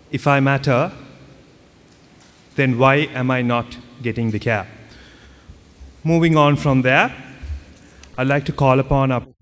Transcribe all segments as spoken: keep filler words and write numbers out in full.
if I matter, then why am I not getting the care? Moving on from there, I'd like to call upon our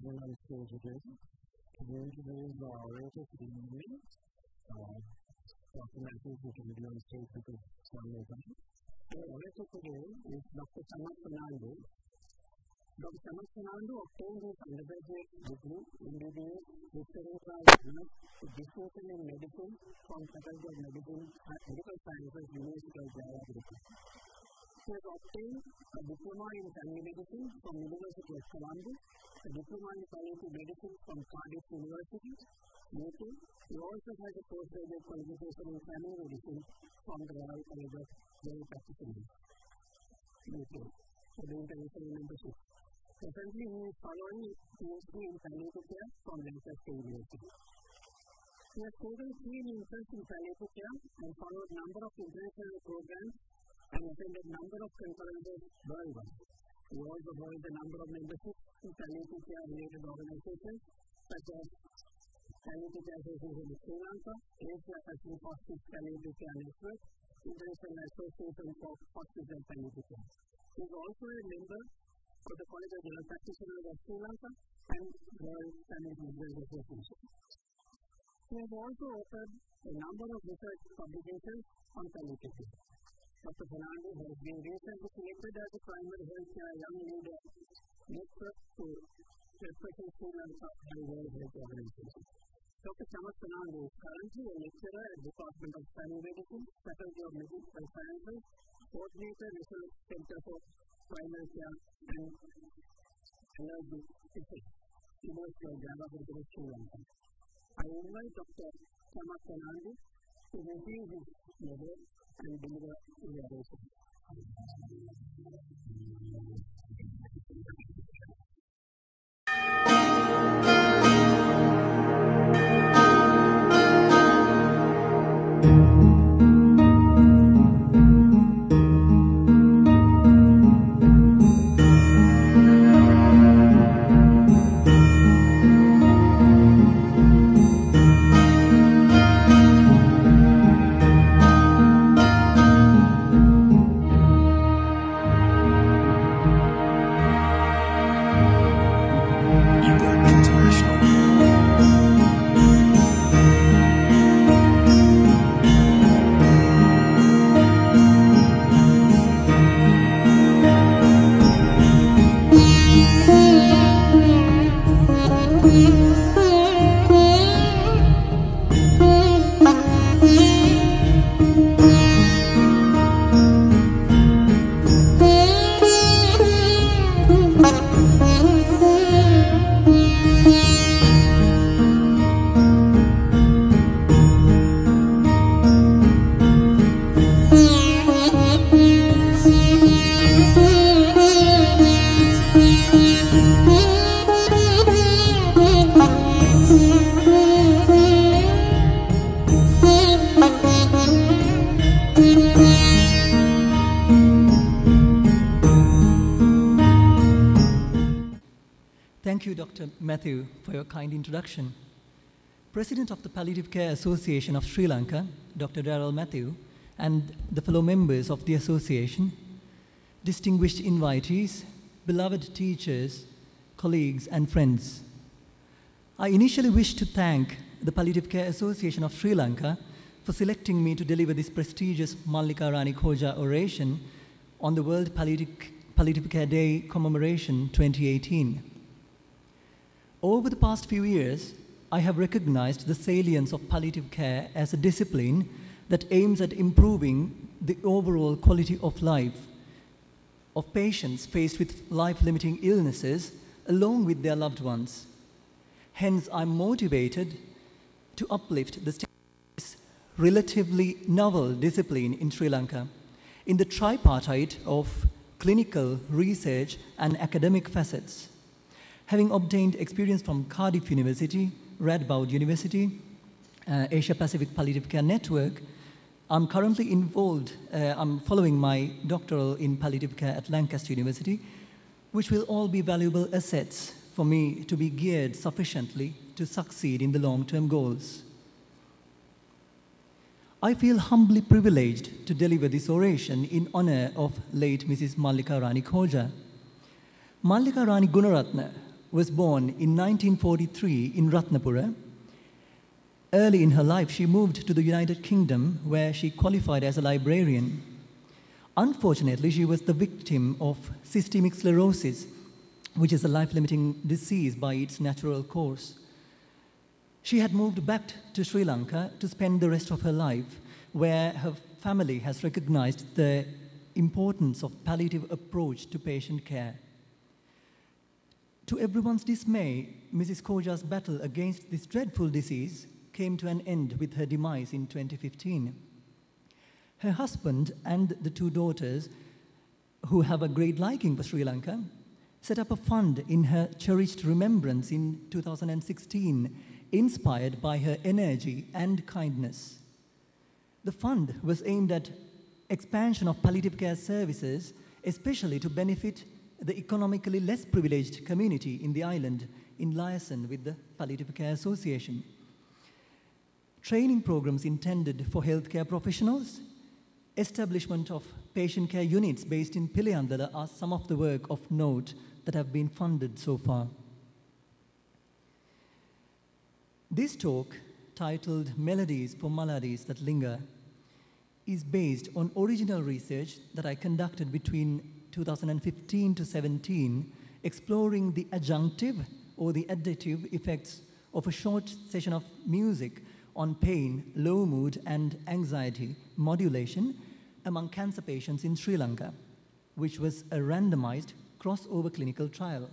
The orator today is Doctor Chamath Fernando. Doctor Chamath Fernando obtained his undergraduate degree in B B A with cerebral nurse dissertation in medicine from Faculty of Medicine at Medical Sciences, University of Java. He has obtained a diploma in family medicine from University of Columbia, a diploma in palliative medicine from Cardiff University, U K. He also has a postgraduate qualification in family medicine from the Royal College of General Practitioners, U K, for the international membership. Presently, he is following his PhD in palliative care from Lancaster University. He has taken keen interest in palliative care and followed a number of international programs and attended a number of conferences worldwide. He also holds a number of memberships in palliative care related organizations such as Palliative Care Association of Sri Lanka, Asia Pacific Hospice Palliative Care Network, International Association for Hospice and Palliative Care. He is also a member of the College of General Practitioners of Sri Lanka and Royal Family Physicians Association. He has also authored a number of research publications on palliative care. Doctor Fernando has been recently selected as a primary health care young leader network to represent Sri Lanka and World Health Organization. Doctor Chamath Fernando is currently a lecturer at the Department of Family Medicine, Faculty of Medical Sciences, Coordinator, Research Center for Primary Care and Allergy, University of Java, Sri Lanka. I invite Doctor Chamath Fernando to receive his medal and deliver his oration. Thank you, Doctor Matthew, for your kind introduction. President of the Palliative Care Association of Sri Lanka, Doctor Darrell Matthew, and the fellow members of the association, distinguished invitees, beloved teachers, colleagues, and friends. I initially wish to thank the Palliative Care Association of Sri Lanka for selecting me to deliver this prestigious Mallika Rani Khoja oration on the World Palliative, Palliative Care Day Commemoration twenty eighteen. Over the past few years, I have recognized the salience of palliative care as a discipline that aims at improving the overall quality of life of patients faced with life-limiting illnesses along with their loved ones. Hence, I'm motivated to uplift the this relatively novel discipline in Sri Lanka in the tripartite of clinical, research, and academic facets. Having obtained experience from Cardiff University, Radboud University, uh, Asia Pacific Palliative Care Network, I'm currently involved, uh, I'm following my doctoral in palliative care at Lancaster University, which will all be valuable assets for me to be geared sufficiently to succeed in the long-term goals. I feel humbly privileged to deliver this oration in honor of late Missus Mallika Rani Khoja. Mallika Rani Gunaratna was born in nineteen forty-three in Ratnapura. Early in her life, she moved to the United Kingdom, where she qualified as a librarian. Unfortunately, she was the victim of systemic sclerosis, which is a life-limiting disease by its natural course. She had moved back to Sri Lanka to spend the rest of her life, where her family has recognized the importance of palliative approach to patient care. To everyone's dismay, Missus Khoja's battle against this dreadful disease came to an end with her demise in twenty fifteen. Her husband and the two daughters, who have a great liking for Sri Lanka, set up a fund in her cherished remembrance in two thousand sixteen, inspired by her energy and kindness. The fund was aimed at expansion of palliative care services, especially to benefit the economically less privileged community in the island in liaison with the Palliative Care Association. Training programs intended for healthcare professionals, establishment of patient care units based in Piliyandala are some of the work of note that have been funded so far. This talk, titled Melodies for Maladies That Linger, is based on original research that I conducted between two thousand fifteen to seventeen, exploring the adjunctive or the additive effects of a short session of music on pain, low mood, and anxiety modulation among cancer patients in Sri Lanka, which was a randomized crossover clinical trial.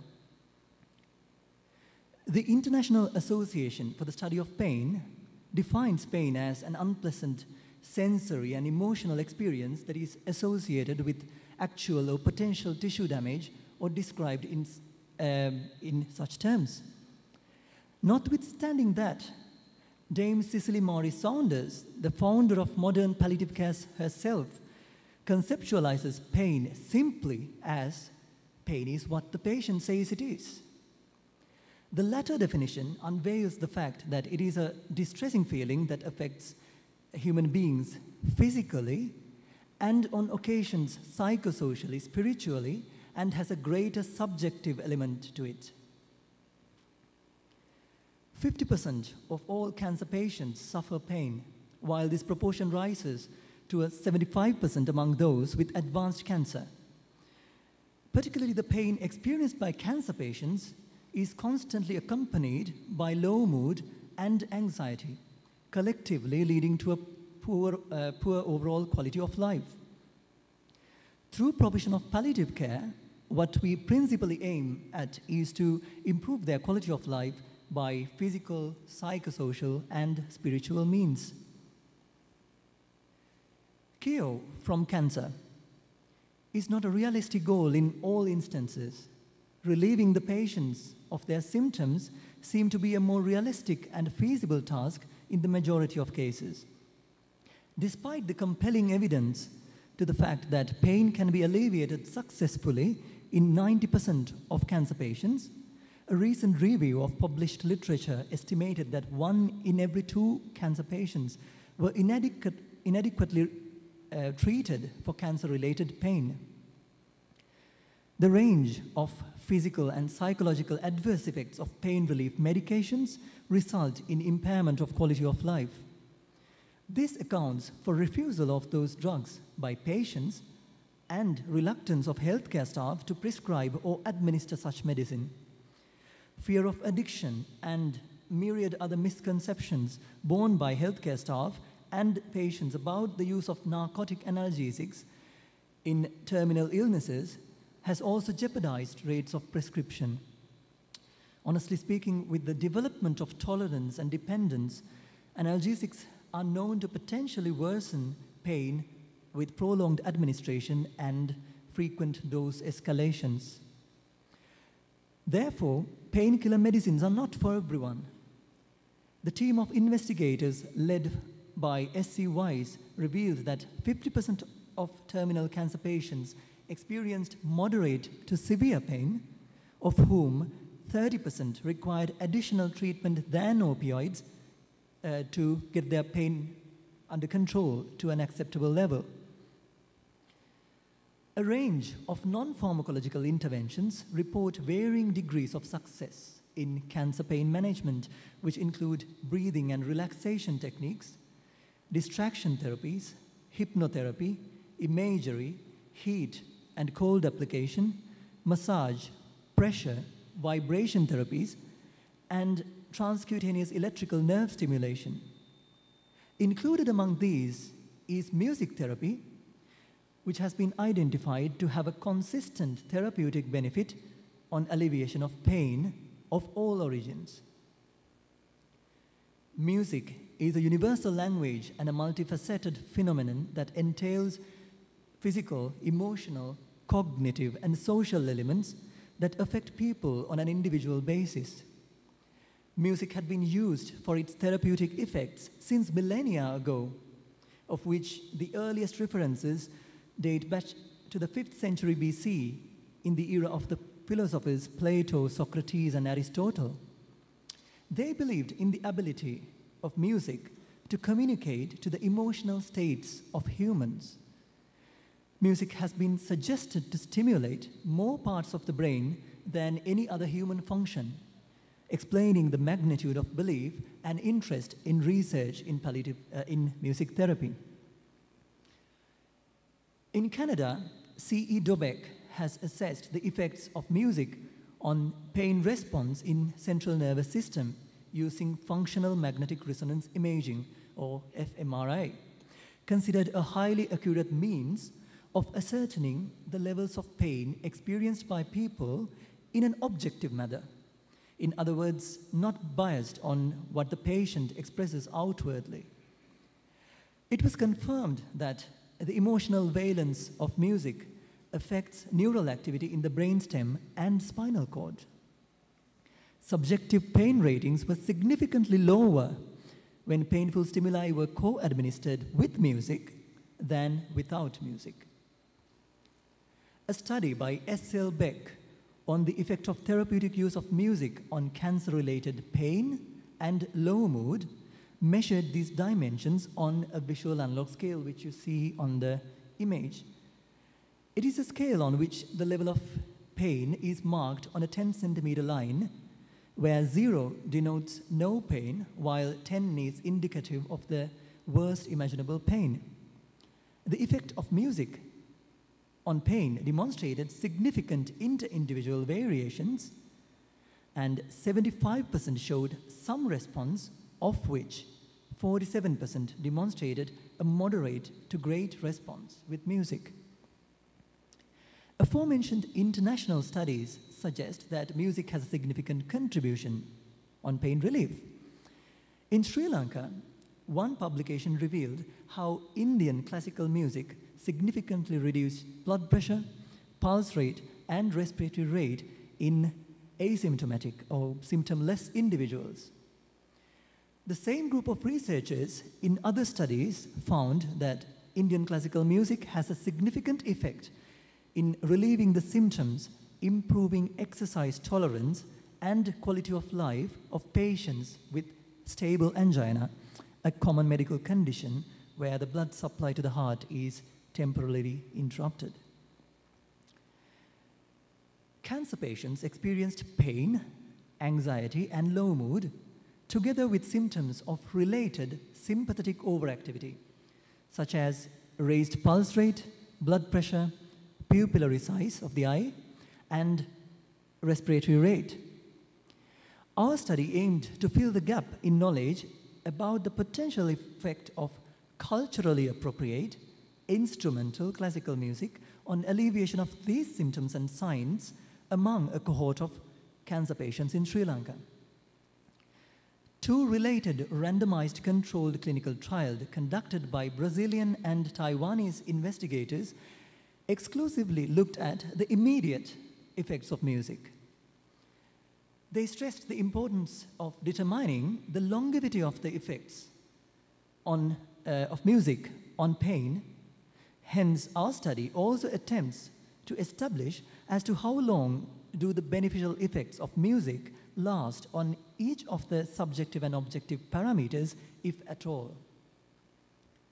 The International Association for the Study of Pain defines pain as an unpleasant sensory and emotional experience that is associated with actual or potential tissue damage, or described in, um, in such terms. Notwithstanding that, Dame Cicely Morris Saunders, the founder of modern palliative care herself, conceptualizes pain simply as pain is what the patient says it is. The latter definition unveils the fact that it is a distressing feeling that affects human beings physically and on occasions psychosocially, spiritually, and has a greater subjective element to it. fifty percent of all cancer patients suffer pain, while this proportion rises to a seventy-five percent among those with advanced cancer. Particularly the pain experienced by cancer patients is constantly accompanied by low mood and anxiety, collectively leading to a poor, uh, poor overall quality of life. Through provision of palliative care, what we principally aim at is to improve their quality of life by physical, psychosocial, and spiritual means. Cure from cancer is not a realistic goal in all instances. Relieving the patients of their symptoms seem to be a more realistic and feasible task in the majority of cases. Despite the compelling evidence to the fact that pain can be alleviated successfully in ninety percent of cancer patients, a recent review of published literature estimated that one in every two cancer patients were inadequate, inadequately uh, treated for cancer-related pain. The range of physical and psychological adverse effects of pain relief medications result in impairment of quality of life. This accounts for refusal of those drugs by patients and reluctance of healthcare staff to prescribe or administer such medicine. Fear of addiction and myriad other misconceptions borne by healthcare staff and patients about the use of narcotic analgesics in terminal illnesses has also jeopardized rates of prescription. Honestly speaking, with the development of tolerance and dependence, analgesics are known to potentially worsen pain with prolonged administration and frequent dose escalations. Therefore, painkiller medicines are not for everyone. The team of investigators led by S C Wise revealed that fifty percent of terminal cancer patients experienced moderate to severe pain, of whom thirty percent required additional treatment than opioids uh, to get their pain under control to an acceptable level. A range of non-pharmacological interventions report varying degrees of success in cancer pain management, which include breathing and relaxation techniques, distraction therapies, hypnotherapy, imagery, heat and cold application, massage, pressure, vibration therapies, and transcutaneous electrical nerve stimulation. Included among these is music therapy, which has been identified to have a consistent therapeutic benefit on alleviation of pain of all origins. Music is a universal language and a multifaceted phenomenon that entails physical, emotional, cognitive, and social elements that affect people on an individual basis. Music had been used for its therapeutic effects since millennia ago, of which the earliest references date back to the fifth century B C in the era of the philosophers Plato, Socrates, and Aristotle. They believed in the ability of music to communicate to the emotional states of humans. Music has been suggested to stimulate more parts of the brain than any other human function, explaining the magnitude of belief and interest in research in, palliative, uh, in music therapy. In Canada, C E Dobeck has assessed the effects of music on pain response in central nervous system using functional magnetic resonance imaging, or F M R I, considered a highly accurate means of ascertaining the levels of pain experienced by people in an objective manner. In other words, not biased on what the patient expresses outwardly. It was confirmed that the emotional valence of music affects neural activity in the brainstem and spinal cord. Subjective pain ratings were significantly lower when painful stimuli were co-administered with music than without music. A study by S L Beck on the effect of therapeutic use of music on cancer-related pain and low mood measured these dimensions on a visual analog scale, which you see on the image. It is a scale on which the level of pain is marked on a ten centimeter line, where zero denotes no pain, while ten is indicative of the worst imaginable pain. The effect of music on pain demonstrated significant inter-individual variations, and seventy-five percent showed some response, of which forty-seven percent demonstrated a moderate to great response with music. Aforementioned international studies suggest that music has a significant contribution on pain relief. In Sri Lanka, one publication revealed how Indian classical music significantly reduced blood pressure, pulse rate, and respiratory rate in asymptomatic or symptomless individuals. The same group of researchers in other studies found that Indian classical music has a significant effect in relieving the symptoms, improving exercise tolerance and quality of life of patients with stable angina, a common medical condition where the blood supply to the heart is temporarily interrupted. Cancer patients experienced pain, anxiety, and low mood, together with symptoms of related sympathetic overactivity, such as raised pulse rate, blood pressure, pupillary size of the eye, and respiratory rate. Our study aimed to fill the gap in knowledge about the potential effect of culturally appropriate, instrumental classical music on alleviation of these symptoms and signs among a cohort of cancer patients in Sri Lanka. Two related randomized controlled clinical trials conducted by Brazilian and Taiwanese investigators exclusively looked at the immediate effects of music. They stressed the importance of determining the longevity of the effects on, uh, of music on pain. Hence, our study also attempts to establish as to how long do the beneficial effects of music last on each of the subjective and objective parameters, if at all.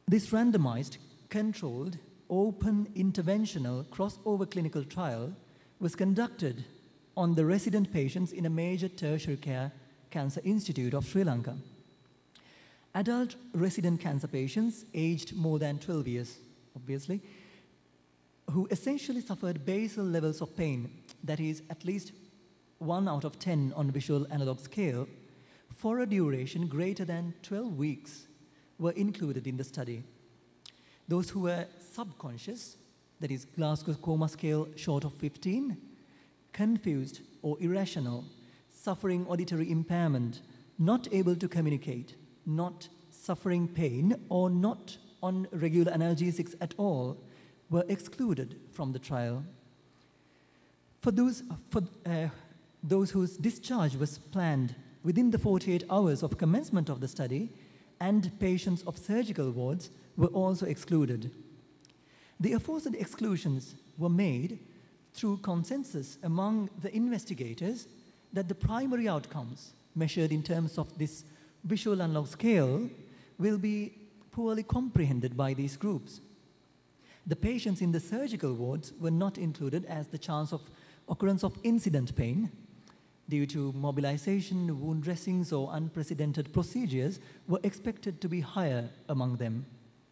This randomized, controlled, open interventional crossover clinical trial was conducted on the resident patients in a major tertiary care cancer institute of Sri Lanka. Adult resident cancer patients aged more than twelve years, obviously, who essentially suffered basal levels of pain, that is at least one out of ten on visual analog scale, for a duration greater than twelve weeks, were included in the study. Those who were subconscious, that is Glasgow Coma Scale short of fifteen, confused or irrational, suffering auditory impairment, not able to communicate, not suffering pain, or not on regular analgesics at all, were excluded from the trial. For those, for, uh, those whose discharge was planned within the forty-eight hours of commencement of the study, and patients of surgical wards were also excluded. The aforesaid exclusions were made through consensus among the investigators that the primary outcomes measured in terms of this visual analog scale will be poorly comprehended by these groups. The patients in the surgical wards were not included as the chance of occurrence of incident pain due to mobilization, wound dressings, or unprecedented procedures were expected to be higher among them.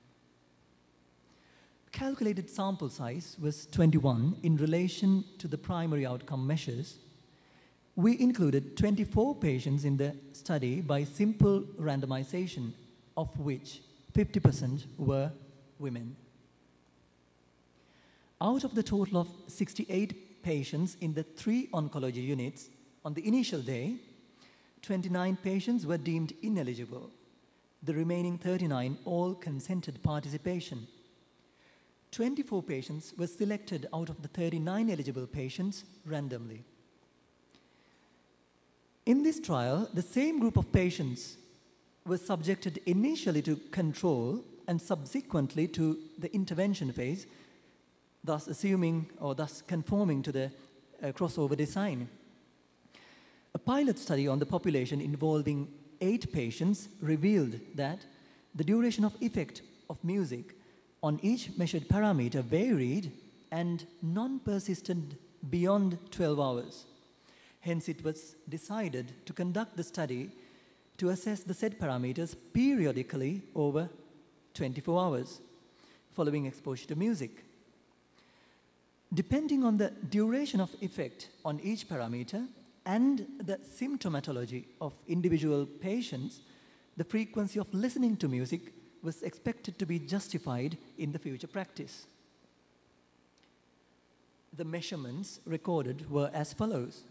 Calculated sample size was twenty-one in relation to the primary outcome measures. We included twenty-four patients in the study by simple randomization, of which fifty percent were women. Out of the total of sixty-eight patients in the three oncology units on the initial day, twenty-nine patients were deemed ineligible. The remaining thirty-nine all consented participation. twenty-four patients were selected out of the thirty-nine eligible patients randomly. In this trial, the same group of patients was subjected initially to control and subsequently to the intervention phase, thus assuming or thus conforming to the uh, crossover design. A pilot study on the population involving eight patients revealed that the duration of effect of music on each measured parameter varied and non-persistent beyond twelve hours. Hence, it was decided to conduct the study to assess the said parameters periodically over twenty-four hours following exposure to music. Depending on the duration of effect on each parameter and the symptomatology of individual patients, the frequency of listening to music was expected to be justified in the future practice. The measurements recorded were as follows.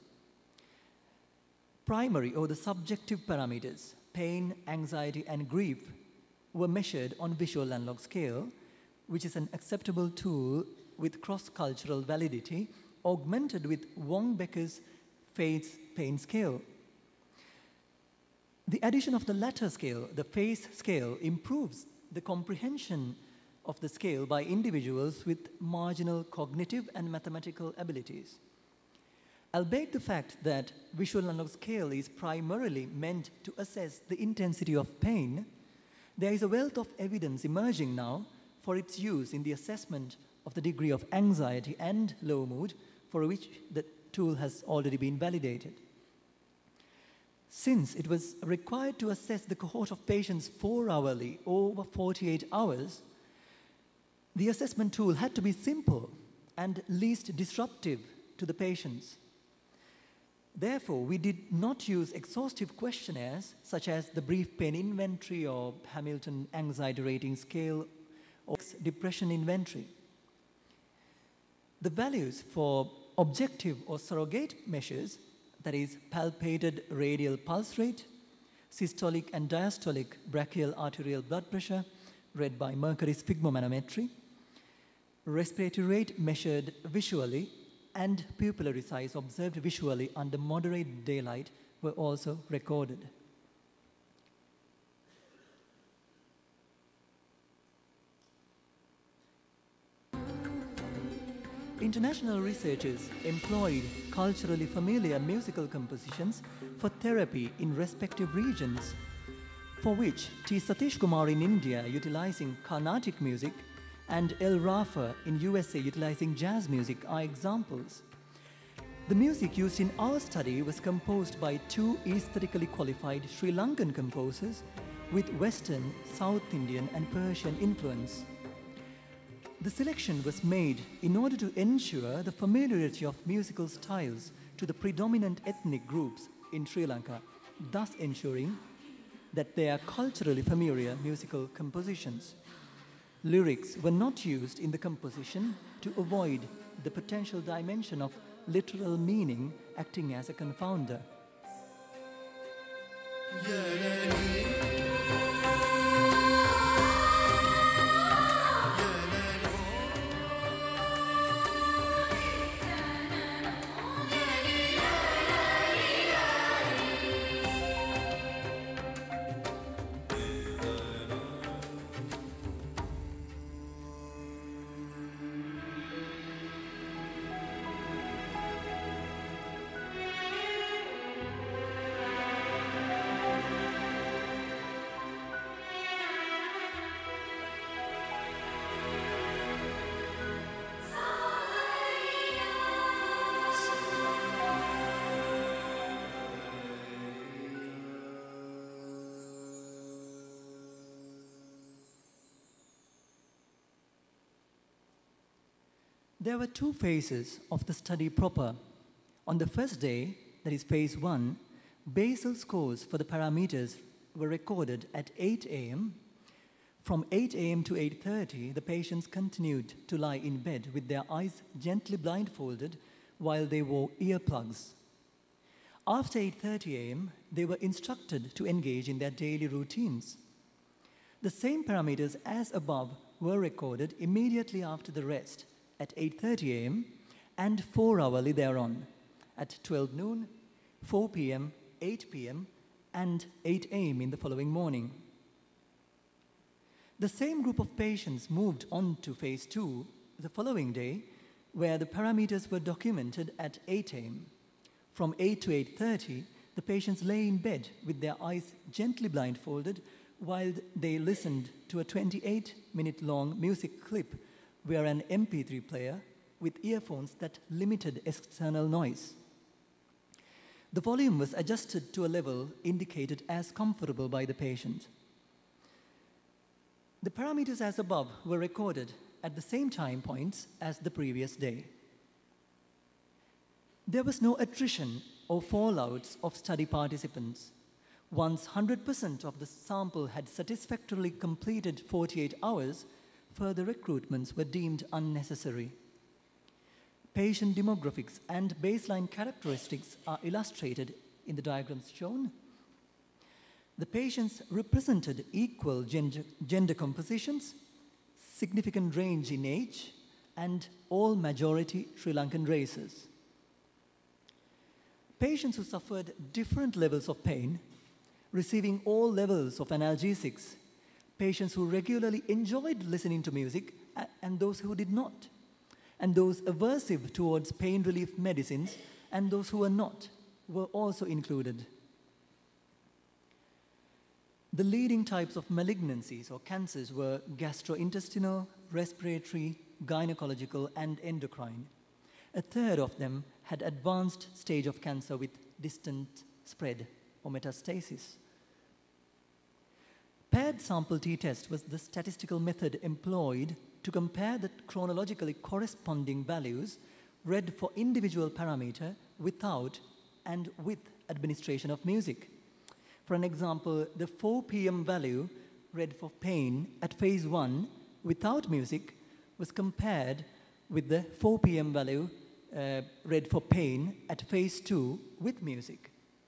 Primary or the subjective parameters, pain, anxiety, and grief, were measured on visual analog scale, which is an acceptable tool with cross-cultural validity, augmented with Wong-Becker's phase pain scale. The addition of the latter scale, the phase scale, improves the comprehension of the scale by individuals with marginal cognitive and mathematical abilities. Albeit the fact that visual analog scale is primarily meant to assess the intensity of pain, there is a wealth of evidence emerging now for its use in the assessment of the degree of anxiety and low mood, for which the tool has already been validated. Since it was required to assess the cohort of patients four hourly over forty-eight hours, the assessment tool had to be simple and least disruptive to the patients. Therefore, we did not use exhaustive questionnaires such as the brief pain inventory or Hamilton anxiety rating scale or depression inventory. The values for objective or surrogate measures, that is palpated radial pulse rate, systolic and diastolic brachial arterial blood pressure, read by mercury sphygmomanometry, respiratory rate measured visually, and pupillary size observed visually under moderate daylight were also recorded. International researchers employed culturally familiar musical compositions for therapy in respective regions. for which T. Satish Kumar in India utilizing Carnatic music and L. Rafa in U S A utilizing jazz music are examples. The music used in our study was composed by two aesthetically qualified Sri Lankan composers with Western, South Indian and Persian influence. The selection was made in order to ensure the familiarity of musical styles to the predominant ethnic groups in Sri Lanka, thus ensuring that they are culturally familiar musical compositions. Lyrics were not used in the composition to avoid the potential dimension of literal meaning acting as a confounder. There were two phases of the study proper. On the first day, that is phase one, basal scores for the parameters were recorded at eight A M From eight A M to eight thirty, the patients continued to lie in bed with their eyes gently blindfolded while they wore earplugs. After eight thirty A M, they were instructed to engage in their daily routines. The same parameters as above were recorded immediately after the rest at eight thirty A M and four hourly thereon at twelve noon, four P M, eight P M and eight A M in the following morning. The same group of patients moved on to phase two the following day, where the parameters were documented at eight A M From eight to eight thirty, the patients lay in bed with their eyes gently blindfolded while they listened to a twenty-eight minute long music clip where an M P three player with earphones that limited external noise. The volume was adjusted to a level indicated as comfortable by the patient. The parameters as above were recorded at the same time points as the previous day. There was no attrition or fallouts of study participants. Once one hundred percent of the sample had satisfactorily completed forty-eight hours, further recruitments were deemed unnecessary. Patient demographics and baseline characteristics are illustrated in the diagrams shown. The patients represented equal gender, gender compositions, significant range in age, and all majority Sri Lankan races. Patients who suffered different levels of pain, receiving all levels of analgesics, patients who regularly enjoyed listening to music, and those who did not, and those aversive towards pain relief medicines, and those who were not, were also included. The leading types of malignancies or cancers were gastrointestinal, respiratory, gynecological, and endocrine. A third of them had advanced stage of cancer with distant spread or metastasis. Paired sample t-test was the statistical method employed to compare the chronologically corresponding values read for individual parameter without and with administration of music. For an example, the four P M value read for pain at phase one without music was compared with the four P M value uh, read for pain at phase two with music.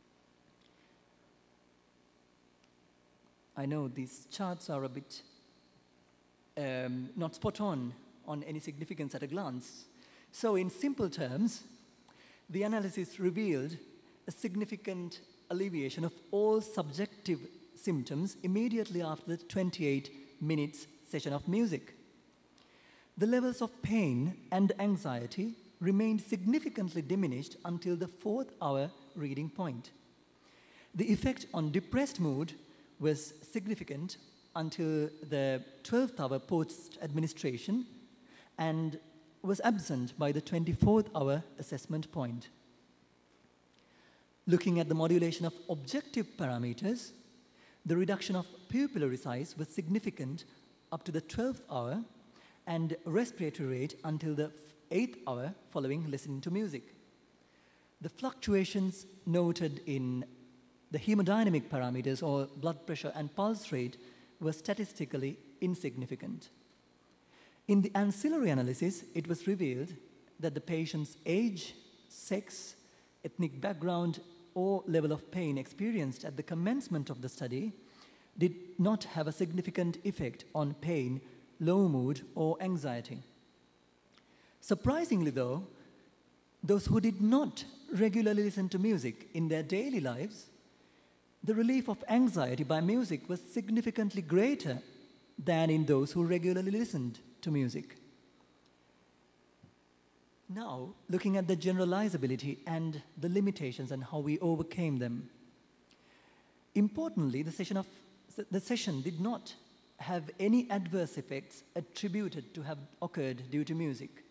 I know these charts are a bit um, not spot on on any significance at a glance. So in simple terms, the analysis revealed a significant alleviation of all subjective symptoms immediately after the twenty-eight minutes session of music. The levels of pain and anxiety remained significantly diminished until the fourth hour reading point. The effect on depressed mood was significant until the twelfth hour post-administration and was absent by the twenty-fourth hour assessment point. Looking at the modulation of objective parameters, the reduction of pupillary size was significant up to the twelfth hour and respiratory rate until the eighth hour following listening to music. The fluctuations noted in the hemodynamic parameters or blood pressure and pulse rate were statistically insignificant. In the ancillary analysis, it was revealed that the patient's age, sex, ethnic background, or level of pain experienced at the commencement of the study did not have a significant effect on pain, low mood, or anxiety. Surprisingly, though, those who did not regularly listen to music in their daily lives, the relief of anxiety by music was significantly greater than in those who regularly listened to music. Now, looking at the generalizability and the limitations and how we overcame them. Importantly, the session, of, the session did not have any adverse effects attributed to have occurred due to music.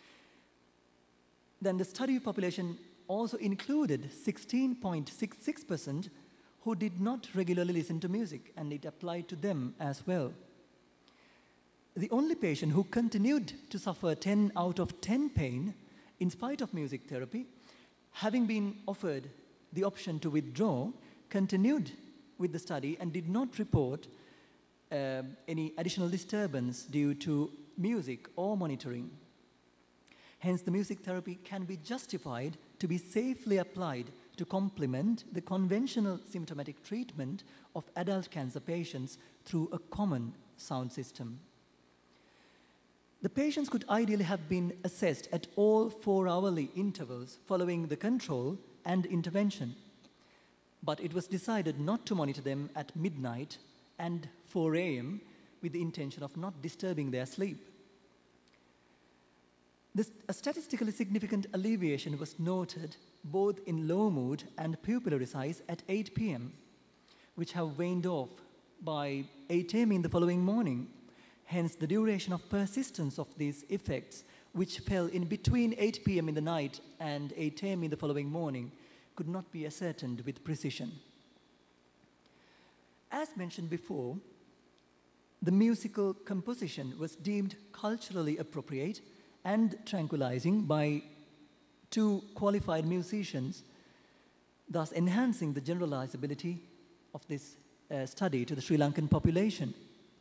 Then the study population also included sixteen point six six percent who did not regularly listen to music, and it applied to them as well. The only patient who continued to suffer ten out of ten pain in spite of music therapy, having been offered the option to withdraw, continued with the study and did not report uh, any additional disturbance due to music or monitoring. Hence, the music therapy can be justified to be safely applied to complement the conventional symptomatic treatment of adult cancer patients through a common sound system. The patients could ideally have been assessed at all four-hourly intervals following the control and intervention, but it was decided not to monitor them at midnight and four A M with the intention of not disturbing their sleep. This, a statistically significant alleviation was noted both in low mood and pupillary size at eight P M, which have waned off by eight A M in the following morning. Hence, the duration of persistence of these effects, which fell in between eight P M in the night and eight A M in the following morning, could not be ascertained with precision. As mentioned before, the musical composition was deemed culturally appropriate and tranquilizing by two qualified musicians, thus enhancing the generalizability of this uh, study to the Sri Lankan population.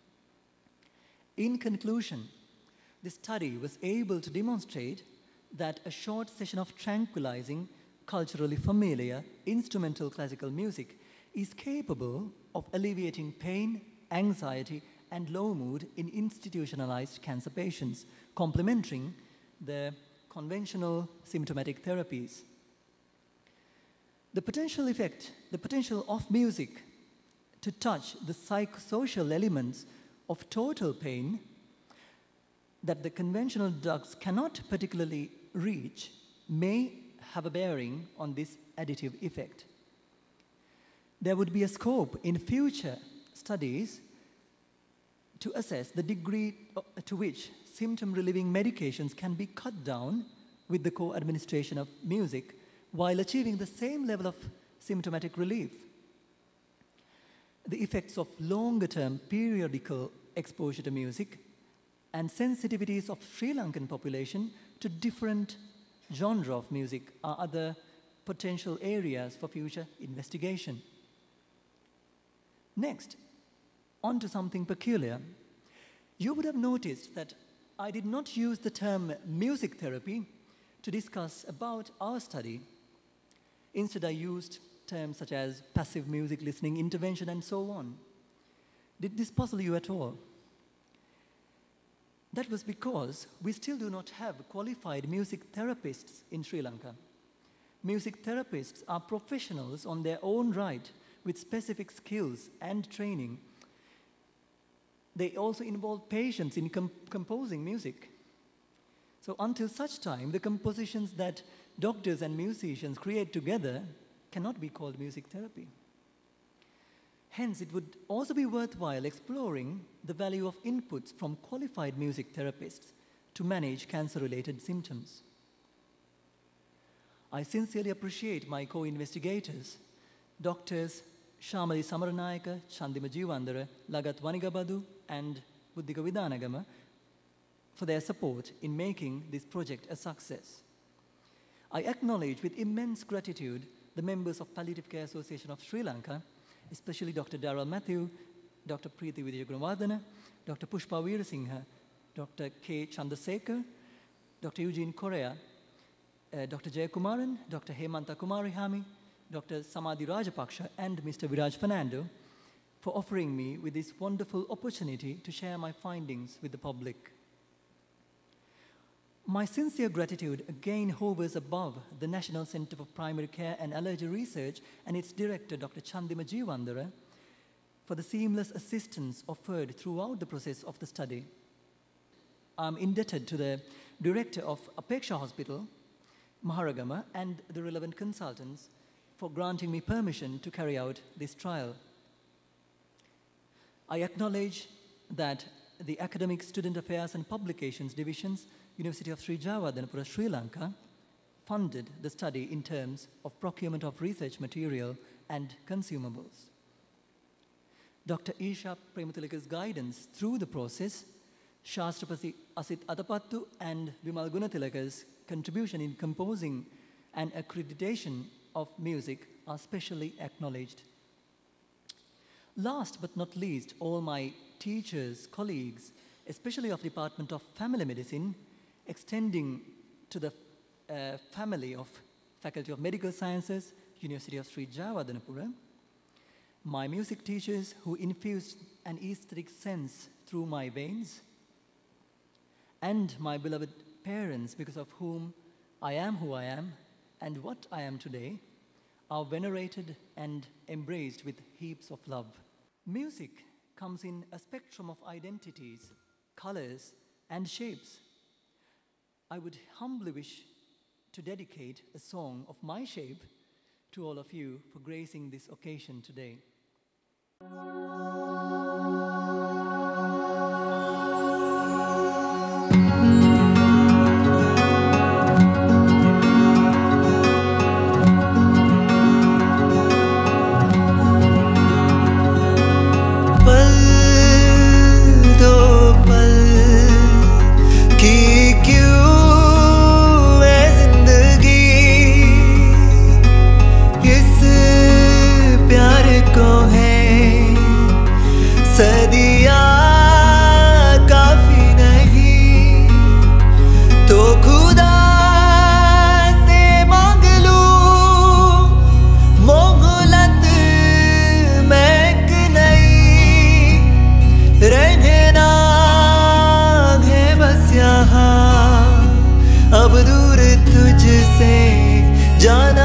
In conclusion, the study was able to demonstrate that a short session of tranquilizing, culturally familiar, instrumental classical music is capable of alleviating pain, anxiety, and low mood in institutionalized cancer patients, complementing the conventional symptomatic therapies. The potential effect, the potential of music to touch the psychosocial elements of total pain that the conventional drugs cannot particularly reach may have a bearing on this additive effect. There would be a scope in future studies to assess the degree to which symptom-relieving medications can be cut down with the co-administration of music while achieving the same level of symptomatic relief. The effects of longer-term periodical exposure to music and sensitivities of Sri Lankan population to different genre of music are other potential areas for future investigation. Next, on to something peculiar. You would have noticed that I did not use the term music therapy to discuss about our study. Instead, I used terms such as passive music listening intervention and so on. Did this puzzle you at all? That was because we still do not have qualified music therapists in Sri Lanka. Music therapists are professionals on their own right with specific skills and training. They also involve patients in com composing music. So until such time, the compositions that doctors and musicians create together cannot be called music therapy. Hence, it would also be worthwhile exploring the value of inputs from qualified music therapists to manage cancer-related symptoms. I sincerely appreciate my co-investigators, Doctors Shamali Samaranayaka, Chandima Jeewandara, Lagat Wanigabadu, and Buddhika Vidanagama for their support in making this project a success. I acknowledge with immense gratitude the members of Palliative Care Association of Sri Lanka, especially Doctor Daryl Matthew, Doctor Preeti Vijayagunawardena, Doctor Pushpa Veerasinghe, Doctor K. Chandrasekhar, Doctor Eugene Correa, uh, Doctor Jayakumaran, Doctor Hemanta Kumarihami, Doctor Samadhi Rajapaksha, and Mister Viraj Fernando for offering me with this wonderful opportunity to share my findings with the public. My sincere gratitude again hovers above the National Center for Primary Care and Allergy Research and its director, Doctor Chandima Jeewandara, for the seamless assistance offered throughout the process of the study. I'm indebted to the director of Apeksha Hospital, Maharagama, and the relevant consultants for granting me permission to carry out this trial. I acknowledge that the Academic Student Affairs and Publications Divisions, University of Sri Jayawardenepura, Sri Lanka, funded the study in terms of procurement of research material and consumables. Doctor Isha Prematilaka's guidance through the process, Shastrapati Asit Adapattu and Vimal Gunatilaka's contribution in composing and accreditation of music are specially acknowledged. Last but not least, all my teachers, colleagues, especially of Department of Family Medicine, extending to the uh, family of Faculty of Medical Sciences, University of Sri Jayawardenepura, my music teachers who infused an aesthetic sense through my veins, and my beloved parents because of whom I am who I am and what I am today, are venerated and embraced with heaps of love. Music comes in a spectrum of identities, colors, and shapes. I would humbly wish to dedicate a song of my shape to all of you for gracing this occasion today. अब दूर तुझसे जाना